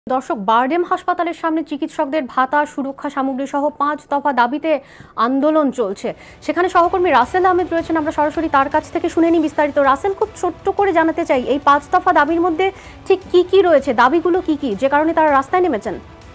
দর্শক, বারডেম হাসপাতালের সামনে চিকিৎসকদের ভাতা, সুরক্ষা সামগ্রী সহ 5 দফা দাবিতে আন্দোলন চলছে। সেখানে সহকর্মী রাসেল আহমেদ রয়েছেন, আমরা সরাসরি তার কাছ থেকে শুনে নিই বিস্তারিত। রাসেল, খুব ছোট্ট করে জানাতে চাই, এই 5 দফা দাবির মধ্যে ঠিক কি কি রয়েছে, দাবিগুলো কি কি, যে কারণে তারা রাস্তায় নেমেছেন?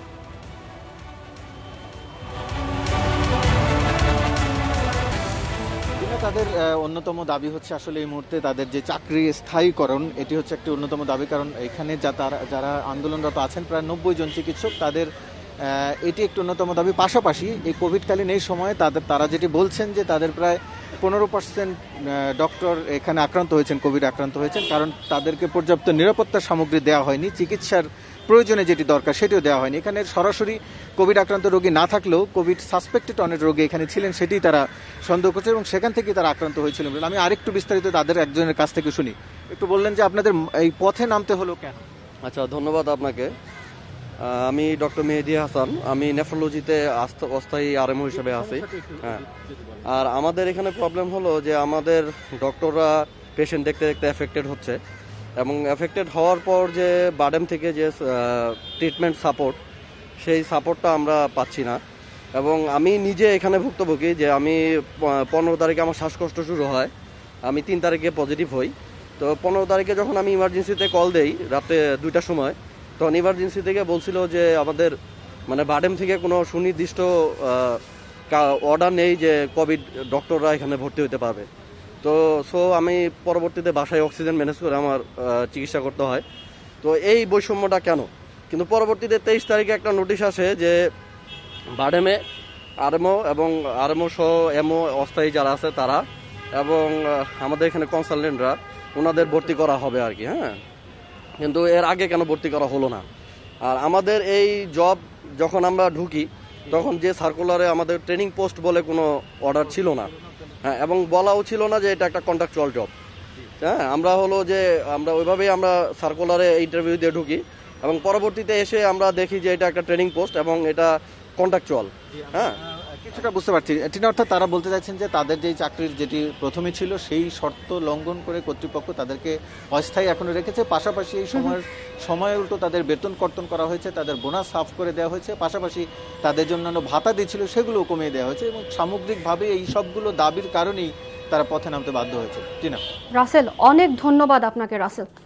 তাদের অন্যতম দাবি হচ্ছে আসলে এই মুহূর্তে তাদের যে চাকরি স্থায়ীকরণ, এটি হচ্ছে একটি অন্যতম দাবি। কারণ এখানে যারা আন্দোলনরত আছেন প্রায় 90 জন চিকিৎসক, তাদের এটি একটি অন্যতম দাবি। পাশাপাশি এই কোভিডকালীন এই সময়ে তারা যেটি বলছেন যে তাদের প্রায় 15% ডক্টর এখানে আক্রান্ত হয়েছেন, কোভিড আক্রান্ত হয়েছেন, কারণ তাদেরকে পর্যাপ্ত নিরাপত্তা সামগ্রী দেওয়া হয়নি, চিকিৎসার প্রয়োজনে যেটি দরকার সেটিও দেওয়া হয়নি। এখানে সরাসরি কোভিড আক্রান্ত রোগী না থাকলেও কোভিড সাসপেক্টেড অনেক রোগী এখানে ছিলেন, সেটি তারা সন্দেহ করছে এবং সেখান থেকে তারা আক্রান্ত হয়েছিলেন। আমি আরেকটু বিস্তারিত তাদের একজনের কাছ থেকে শুনি। একটু বললেন যে আপনাদের এই পথে নামতে হলো কেন? আচ্ছা, ধন্যবাদ আপনাকে। আমি ডক্টর মেহেদি হাসান, আমি নেফ্রোলজিতে অস্থায়ী আরএমও হিসেবে আছি। হ্যাঁ, আর আমাদের এখানে প্রবলেম হলো যে আমাদের ডক্টররা পেশেন্ট দেখতে দেখতে এফেক্টেড হচ্ছে, এবং এফেক্টেড হওয়ার পর যে বারডেম থেকে যে ট্রিটমেন্ট সাপোর্ট, সেই সাপোর্টটা আমরা পাচ্ছি না। এবং আমি নিজে এখানে ভুক্তভোগী, যে আমি 15 তারিখে আমার শ্বাসকষ্ট শুরু হয়, আমি 3 তারিখে পজিটিভ হই। তো 15 তারিখে যখন আমি ইমার্জেন্সিতে কল দেই রাতে 2টার সময়, তখন ইমার্জেন্সি থেকে বলছিল যে আমাদের বারডেম থেকে কোনো সুনির্দিষ্ট অর্ডার নেই যে কোভিড ডক্টররা এখানে ভর্তি হতে পারবে। তো আমি পরবর্তীতে বাসায় অক্সিজেন ম্যানেজ করে আমার চিকিৎসা করতে হয়। তো এই বৈষম্যটা কেন? কিন্তু পরবর্তীতে 23 তারিখে একটা নোটিশ আসে যে বারডেমে আরএমও এবং আরএমও সহ এমও অস্থায়ী যারা আছে তারা এবং আমাদের এখানে কনসালটেন্টরা, ওনাদের ভর্তি করা হবে আর কি। হ্যাঁ, কিন্তু এর আগে কেন ভর্তি করা হলো না? আর আমাদের এই জব যখন আমরা ঢুকি তখন যে সার্কুলারে আমাদের ট্রেনিং পোস্ট বলে কোনো অর্ডার ছিল না। হ্যাঁ, এবং বলাও ছিল না যে এটা একটা কন্ট্রাকচুয়াল জব। হ্যাঁ, আমরা ওইভাবেই আমরা সার্কুলারে ইন্টারভিউ দিয়ে ঢুকি, এবং পরবর্তীতে এসে আমরা দেখি যে এটা একটা ট্রেনিং পোস্ট এবং এটা কন্ট্রাকচুয়াল। হ্যাঁ, কিছুটা বুঝতে পারছি। অর্থাৎ তারা বলতে চাইছেন যে তাদের যেই চাকরির যেটি প্রথমে ছিল সেই শর্ত লঙ্ঘন করে কর্তৃপক্ষ তাদেরকে অস্থায়ী এখনো রেখেছে। পাশাপাশি এই সময় উল্টো তাদের বেতন কর্তন করা হয়েছে, তাদের বোনাস হাফ করে দেওয়া হয়েছে, পাশাপাশি তাদের জন্য ভাতা দিচ্ছিল সেগুলো কমিয়ে দেওয়া হয়েছে, এবং সামগ্রিকভাবে এই সবগুলো দাবির কারণেই তারা পথে নামতে বাধ্য হয়েছে। টিনা। রাসেল, অনেক ধন্যবাদ আপনাকে। রাসেল।